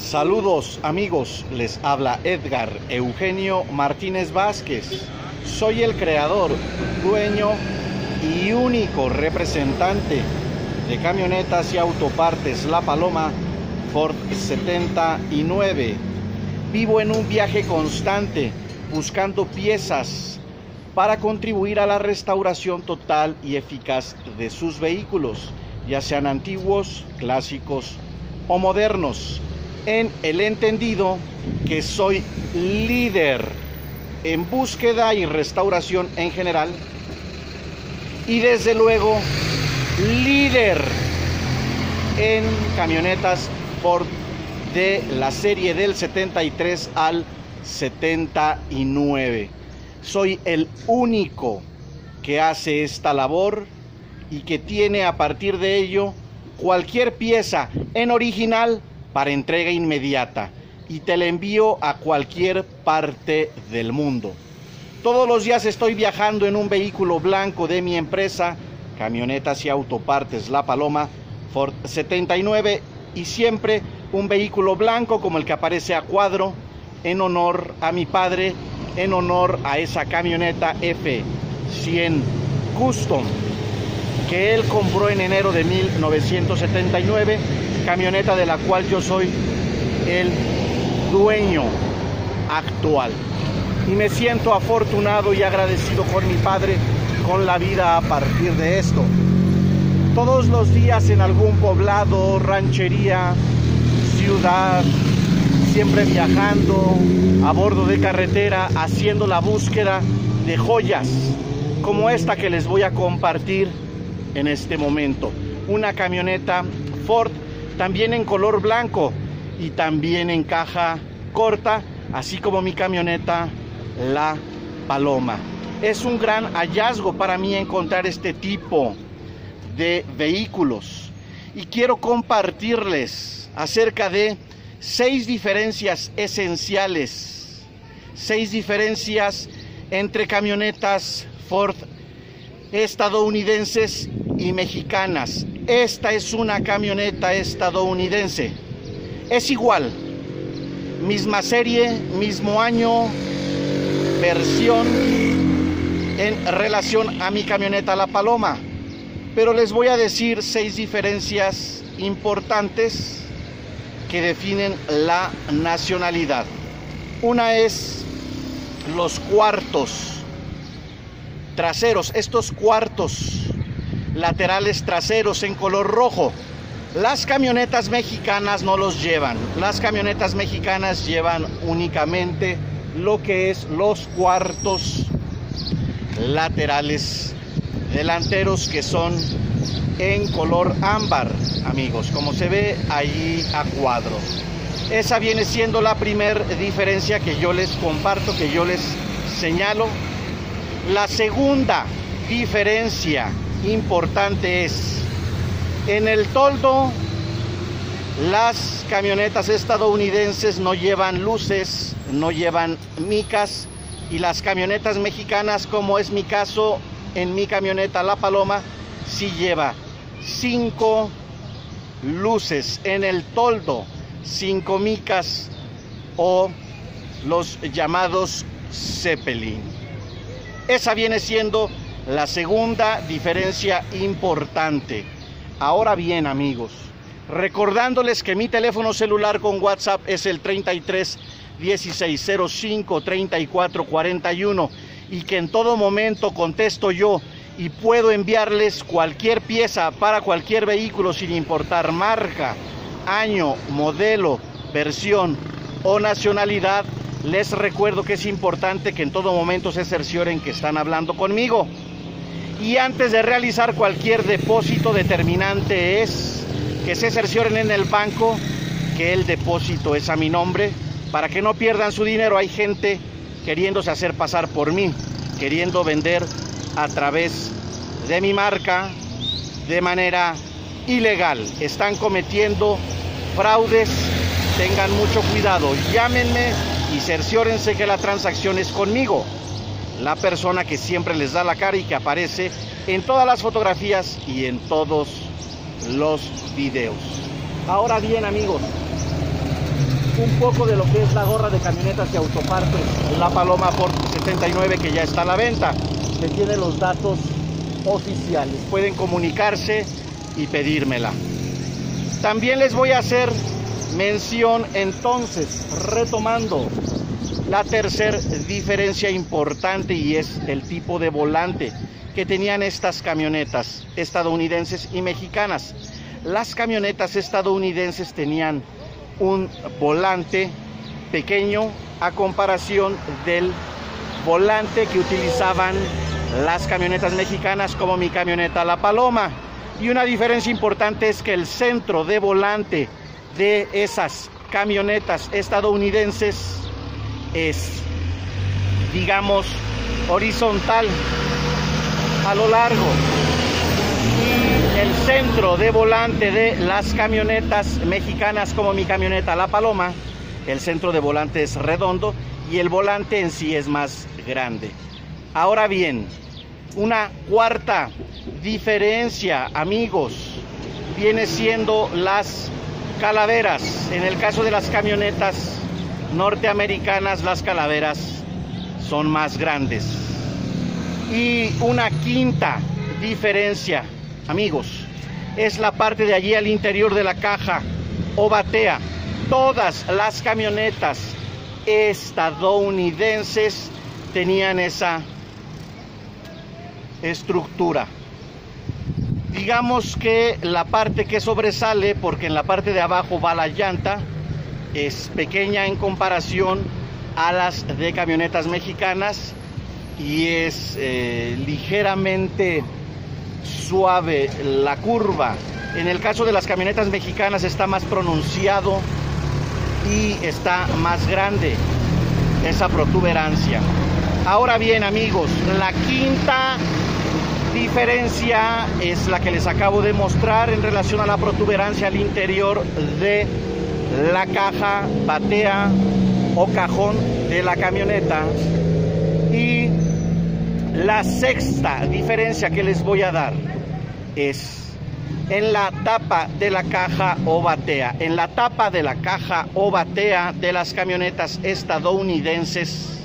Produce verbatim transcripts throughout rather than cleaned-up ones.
Saludos amigos, les habla Edgar Eugenio Martínez Vázquez. Soy el creador, dueño y único representante de Camionetas y Autopartes La Paloma Ford setenta y nueve. Vivo en un viaje constante buscando piezas para contribuir a la restauración total y eficaz de sus vehículos, ya sean antiguos, clásicos o modernos, en el entendido que soy líder en búsqueda y restauración en general, y desde luego líder en camionetas Ford de la serie del setenta y tres al setenta y nueve. Soy el único que hace esta labor y que tiene a partir de ello cualquier pieza en original para entrega inmediata, y te la envío a cualquier parte del mundo. Todos los días estoy viajando en un vehículo blanco de mi empresa, Camionetas y Autopartes La Paloma Ford setenta y nueve, y siempre un vehículo blanco como el que aparece a cuadro, en honor a mi padre, en honor a esa camioneta F cien Custom que él compró en enero de mil novecientos setenta y nueve, camioneta de la cual yo soy el dueño actual. Y me siento afortunado y agradecido con mi padre, con la vida a partir de esto. Todos los días en algún poblado, ranchería, ciudad, siempre viajando a bordo de carretera, haciendo la búsqueda de joyas como esta que les voy a compartir en este momento. Una camioneta Ford, también en color blanco y también en caja corta, así como mi camioneta La Paloma. Es un gran hallazgo para mí encontrar este tipo de vehículos, y quiero compartirles acerca de seis diferencias esenciales, seis diferencias entre camionetas Ford estadounidenses y mexicanas. Esta es una camioneta estadounidense, es igual, misma serie, mismo año, versión en relación a mi camioneta La Paloma, pero les voy a decir seis diferencias importantes que definen la nacionalidad. Una es los cuartos traseros, estos cuartos laterales traseros en color rojo. Las camionetas mexicanas no los llevan. Las camionetas mexicanas llevan únicamente lo que es los cuartos laterales delanteros, que son en color ámbar, amigos, como se ve allí a cuadro. Esa viene siendo la primera diferencia que yo les comparto, que yo les señalo. La segunda diferencia importante es: en el toldo, las camionetas estadounidenses no llevan luces, no llevan micas, y las camionetas mexicanas, como es mi caso en mi camioneta La Paloma, sí lleva cinco luces en el toldo, cinco micas o los llamados Zeppelin. Esa viene siendo la segunda diferencia importante. Ahora bien, amigos, recordándoles que mi teléfono celular con WhatsApp es el treinta y tres dieciséis cero cinco treinta y cuatro cuarenta y uno, y que en todo momento contesto yo y puedo enviarles cualquier pieza para cualquier vehículo sin importar marca, año, modelo, versión o nacionalidad. Les recuerdo que es importante que en todo momento se cercioren que están hablando conmigo. Y antes de realizar cualquier depósito, determinante es que se cercioren en el banco que el depósito es a mi nombre, para que no pierdan su dinero. Hay gente queriéndose hacer pasar por mí, queriendo vender a través de mi marca de manera ilegal. Están cometiendo fraudes. Tengan mucho cuidado. Llámenme y cerciórense que la transacción es conmigo, la persona que siempre les da la cara y que aparece en todas las fotografías y en todos los videos. Ahora bien, amigos, un poco de lo que es la gorra de camionetas y autopartes La Paloma Ford setenta y nueve, que ya está a la venta, que tiene los datos oficiales. Pueden comunicarse y pedírmela. También les voy a hacer mención, entonces, retomando, la tercera diferencia importante, y es el tipo de volante que tenían estas camionetas estadounidenses y mexicanas. Las camionetas estadounidenses tenían un volante pequeño a comparación del volante que utilizaban las camionetas mexicanas, como mi camioneta La Paloma. Y una diferencia importante es que el centro de volante de esas camionetas estadounidenses es, digamos, horizontal a lo largo, y el centro de volante de las camionetas mexicanas, como mi camioneta La Paloma, el centro de volante es redondo y el volante en sí es más grande. Ahora bien, una cuarta diferencia, amigos, viene siendo las calaveras. En el caso de las camionetas norteamericanas, las calaveras son más grandes. Y una quinta diferencia, amigos, es la parte de allí al interior de la caja o batea. Todas las camionetas estadounidenses tenían esa estructura. Digamos que la parte que sobresale, porque en la parte de abajo va la llanta, es pequeña en comparación a las de camionetas mexicanas, y es eh, ligeramente suave la curva. En el caso de las camionetas mexicanas está más pronunciado y está más grande esa protuberancia. Ahora bien, amigos, la quinta diferencia es la que les acabo de mostrar en relación a la protuberancia al interior de la caja, batea o cajón de la camioneta. Y la sexta diferencia que les voy a dar es en la tapa de la caja o batea. En la tapa de la caja o batea de las camionetas estadounidenses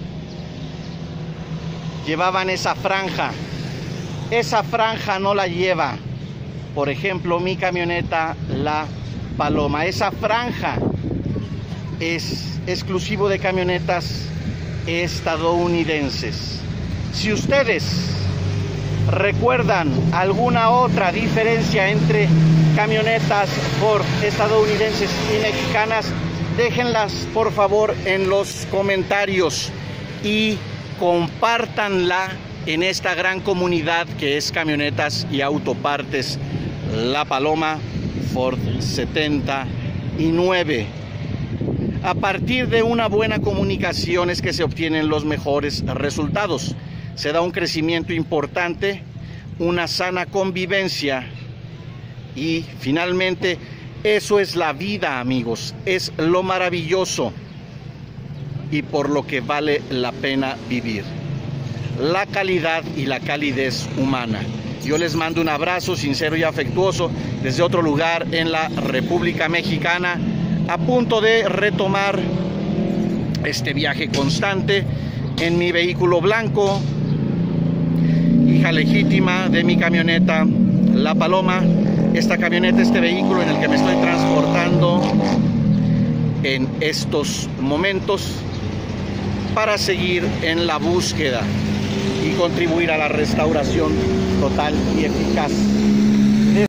llevaban esa franja. Esa franja no la lleva, por ejemplo, mi camioneta La Paloma. Esa franja es exclusivo de camionetas estadounidenses. Si ustedes recuerdan alguna otra diferencia entre camionetas Ford estadounidenses y mexicanas, déjenlas por favor en los comentarios y compártanla en esta gran comunidad que es Camionetas y Autopartes La Paloma Ford setenta y nueve. A partir de una buena comunicación es que se obtienen los mejores resultados. Se da un crecimiento importante, una sana convivencia y finalmente eso es la vida, amigos. Es lo maravilloso y por lo que vale la pena vivir. La calidad y la calidez humana. Yo les mando un abrazo sincero y afectuoso desde otro lugar en la República Mexicana, a punto de retomar este viaje constante en mi vehículo blanco, hija legítima de mi camioneta La Paloma. Esta camioneta, este vehículo en el que me estoy transportando en estos momentos para seguir en la búsqueda y contribuir a la restauración total y eficaz